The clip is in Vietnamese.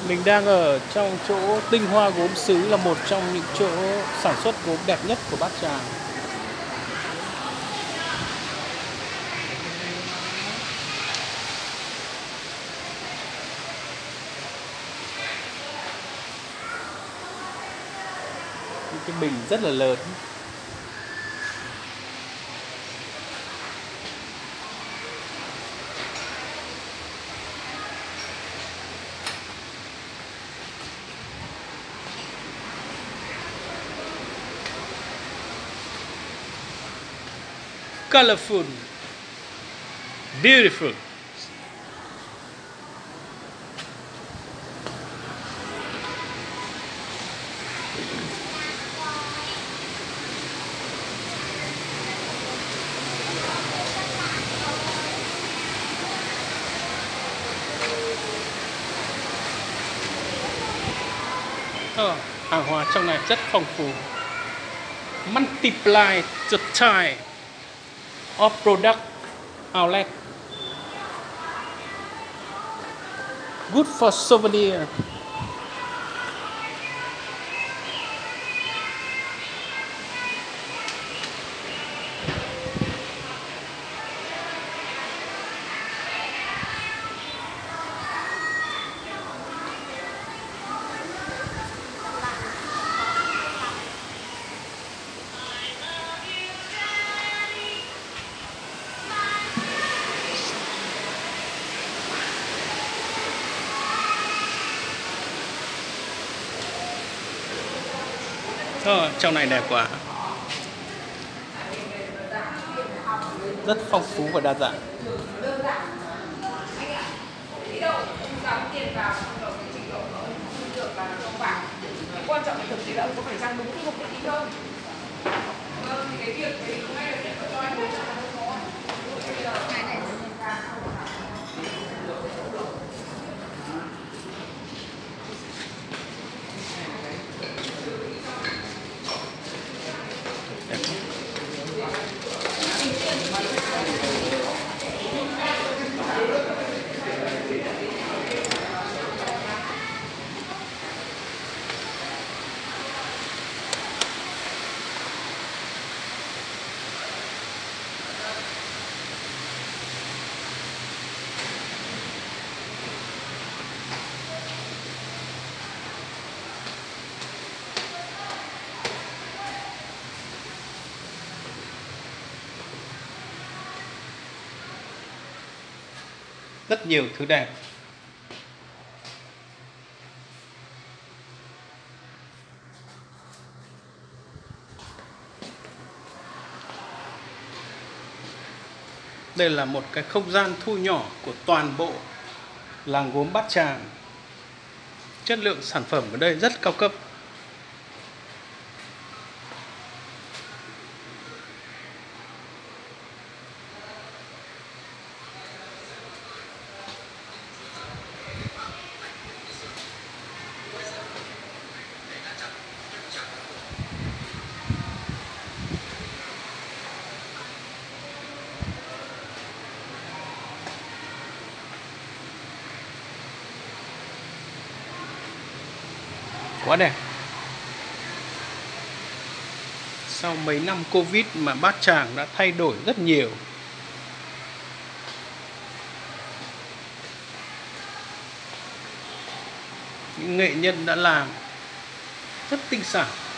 Mình đang ở trong chỗ Tinh Hoa Gốm Sứ, là một trong những chỗ sản xuất gốm đẹp nhất của Bát Tràng. Những cái bình rất là lớn. Colorful, beautiful. Hàng hóa trong này rất phong phú. Multiply the time of product outlet. Good for souvenir. Trong này đẹp quá. Rất phong phú và đa dạng. Quan trọng là thực tế là ông có phải trang đúng cái mục đích ý không? Thì cái việc đấy cũng ngay là để cho anh biết là nó có. Rất nhiều thứ đẹp. Đây là một cái không gian thu nhỏ của toàn bộ làng gốm Bát Tràng. Chất lượng sản phẩm ở đây rất cao cấp. Quá đẹp. Sau mấy năm Covid mà Bát Tràng đã thay đổi rất nhiều. Những nghệ nhân đã làm rất tinh xảo.